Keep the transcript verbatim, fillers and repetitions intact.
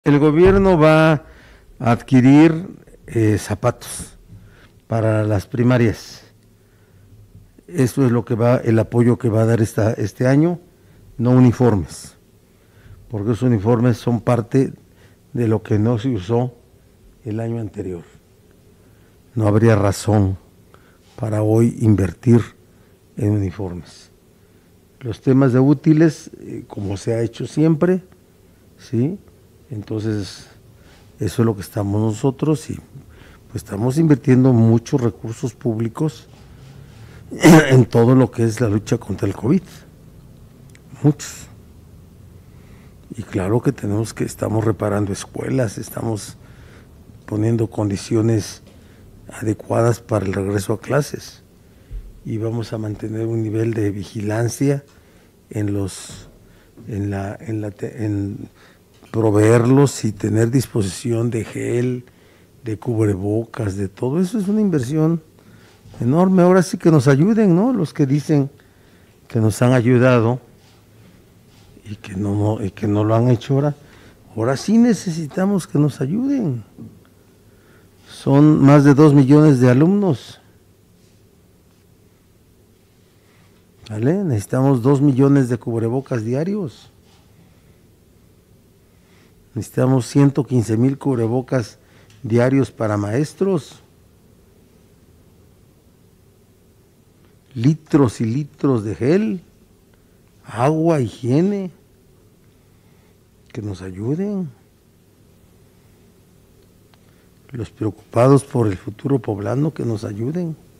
El gobierno va a adquirir eh, zapatos para las primarias. Eso es lo que va, el apoyo que va a dar esta, este año, no uniformes, porque esos uniformes son parte de lo que no se usó el año anterior. No habría razón para hoy invertir en uniformes. Los temas de útiles, eh, como se ha hecho siempre, ¿sí? Entonces, eso es lo que estamos nosotros y pues estamos invirtiendo muchos recursos públicos en todo lo que es la lucha contra el COVID. Muchos. Y claro que tenemos que, estamos reparando escuelas, estamos poniendo condiciones adecuadas para el regreso a clases y vamos a mantener un nivel de vigilancia en los, en la, en la, en proveerlos y tener disposición de gel, de cubrebocas, de todo eso es una inversión enorme. Ahora sí que nos ayuden, ¿no? Los que dicen que nos han ayudado y que no, no, y que no lo han hecho ahora. Ahora sí necesitamos que nos ayuden. Son más de dos millones de alumnos. ¿Vale? Necesitamos dos millones de cubrebocas diarios. Necesitamos ciento quince mil cubrebocas diarios para maestros. Litros y litros de gel, agua, higiene, que nos ayuden. Los preocupados por el futuro poblano, que nos ayuden.